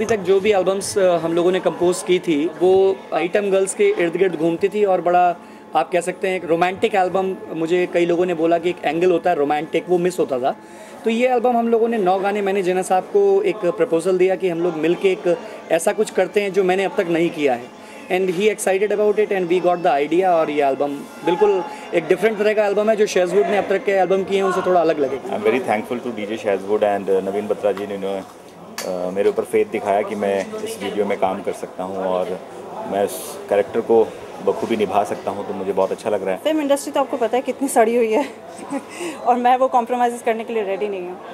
तक जो भी एल्बम्स हम लोगों ने कंपोज की थी वो आइटम गर्ल्स के इर्द गिर्द घूमती थी और बड़ा आप कह सकते हैं एक रोमांटिक एल्बम, मुझे कई लोगों ने बोला कि एक एंगल होता है रोमांटिक, वो मिस होता था। तो ये एल्बम हम लोगों ने 9 गाने, मैंने जेना साहब को एक प्रपोजल दिया कि हम लोग मिलके एक ऐसा कुछ करते हैं जो मैंने अब तक नहीं किया है, एंड ही excited about it and we got the idea. और ये एल्बम बिल्कुल एक डिफरेंट तरह का एल्बम है जो शेजवुड ने अब तक के एल्बम किए हैं उनसे थोड़ा अलग लगेगा। I am very thankful to DJ Shezwood and Naveen Batra ji ने मेरे ऊपर फेथ दिखाया कि मैं इस वीडियो में काम कर सकता हूँ और मैं इस कैरेक्टर को बखूबी निभा सकता हूँ, तो मुझे बहुत अच्छा लग रहा है। फिल्म इंडस्ट्री तो आपको पता है कितनी सड़ी हुई है और मैं वो कॉम्प्रोमाइज़ करने के लिए रेडी नहीं हूँ।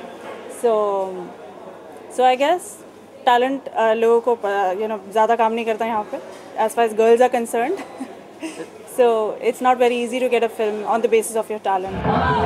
सो आई गेस टैलेंट लोगों को ज़्यादा काम नहीं करता यहाँ पे as far as girls are concerned. So it's not very easy to get a film on the basis of your talent.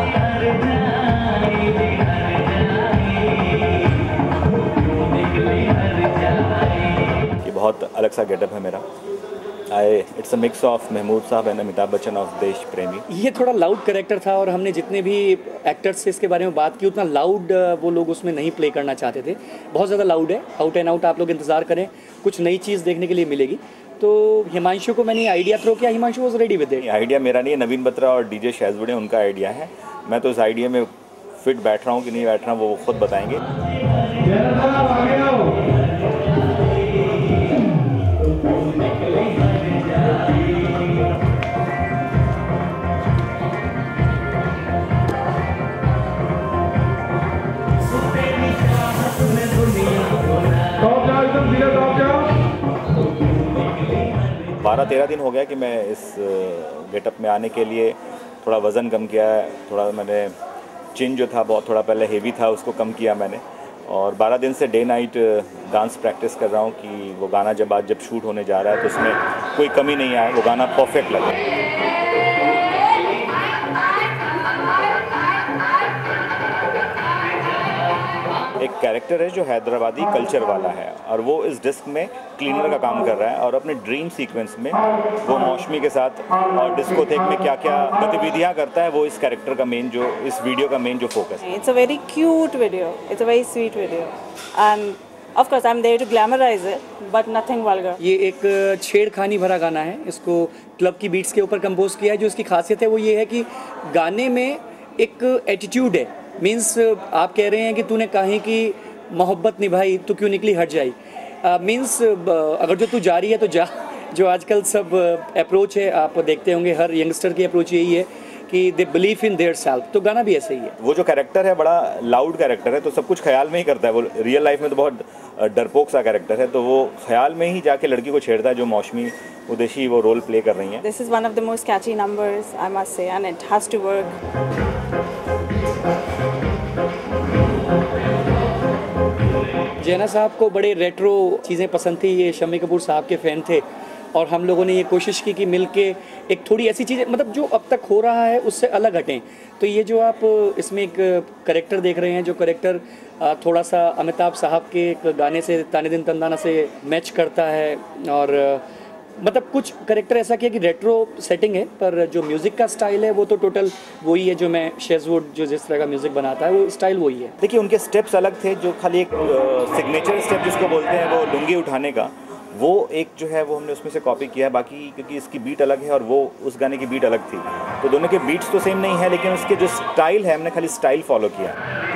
ये बहुत अलग सा गेटअप है मेरा। It's a mix of Mehmood sahab and Amitabh Bachchan of देश प्रेमी। ये थोड़ा लाउड कैरेक्टर था और हमने जितने भी एक्टर्स से इसके बारे में बात की उतना लाउड वो लोग उसमें नहीं प्ले करना चाहते थे। बहुत ज़्यादा लाउड है, आउट एंड आउट। आप लोग इंतज़ार करें, कुछ नई चीज़ देखने के लिए मिलेगी। तो हिमांशु को मैंने आइडिया थ्रो किया, Himanshu was ready with it. Idea मेरा नहीं है, नवीन बत्रा और डीजे शेजवुड है, उनका आइडिया है। मैं तो इस आइडिया में फिट बैठ रहा हूँ कि नहीं बैठ रहा हूँ वो खुद बताएंगे। 12-13 दिन हो गया कि मैं इस गेटअप में आने के लिए थोड़ा वज़न कम किया है, थोड़ा मैंने चिन जो था बहुत थोड़ा पहले हेवी था उसको कम किया मैंने, और 12 दिन से डे नाइट डांस प्रैक्टिस कर रहा हूँ कि वो गाना जब शूट होने जा रहा है तो उसमें कोई कमी नहीं आए, वो गाना परफेक्ट लगे। एक कैरेक्टर है जो हैदराबादी कल्चर वाला है और वो इस डिस्क में क्लीनर का काम कर रहा है और अपने ड्रीम सीक्वेंस में वो मौसमी के साथ और डिस्कोथेक में क्या क्या गतिविधियां करता है, वो इस कैरेक्टर का मेन जो इस वीडियो का मेन जो फोकस है। It's a very cute video, it's a very sweet video and of course I am there to glamorise it but nothing vulgar. ये एक छेड़खानी भरा गाना है, इसको क्लब की बीट्स के ऊपर कंपोज किया है। जो इसकी खासियत है वो ये है कि गाने में एक एटीट्यूड है, मीन्स आप कह रहे हैं कि तूने काहे की मोहब्बत निभाई तो क्यों निकली हट जाई, मीन्स अगर जो तू जा रही है तो जा। जो आजकल सब अप्रोच है, आप देखते होंगे हर यंगस्टर की अप्रोच यही है कि they believe in their self, तो गाना भी ऐसा ही है। वो जो कैरेक्टर है बड़ा लाउड कैरेक्टर है, तो सब कुछ ख्याल में ही करता है। वो रियल लाइफ में तो बहुत डरपोक सा कैरेक्टर है, तो वो ख्याल में ही जाके लड़की को छेड़ता है, जो मौसमी उदेशी वो रोल प्ले कर रही हैं। This is one of the most catchy numbers I must say and it has to work. Jaina साहब को बड़े रेट्रो चीज़ें पसंद थी, ये शम्मी कपूर साहब के फ़ैन थे और हम लोगों ने ये कोशिश की कि मिलके एक थोड़ी ऐसी चीज़ें, मतलब जो अब तक हो रहा है उससे अलग हटें। तो ये जो आप इसमें एक करेक्टर देख रहे हैं, जो करेक्टर थोड़ा सा अमिताभ साहब के एक गाने से, ताने दिन तंदाना से मैच करता है, और मतलब कुछ करेक्टर ऐसा किया कि रेट्रो सेटिंग है, पर जो म्यूज़िक का स्टाइल है वो तो टोटल वही है जो मैं शेजवुड जो जिस तरह का म्यूज़िक बनाता है वो स्टाइल वही है। देखिए उनके स्टेप्स अलग थे, जो खाली एक सिग्नेचर स्टेप जिसको बोलते हैं वो लुंगी उठाने का, वो एक जो है वो हमने उसमें से कॉपी किया है। बाकी क्योंकि इसकी बीट अलग है और वो उस गाने की बीट अलग थी, तो दोनों के बीट्स तो सेम नहीं है, लेकिन उसके जो स्टाइल है हमने खाली स्टाइल फॉलो किया।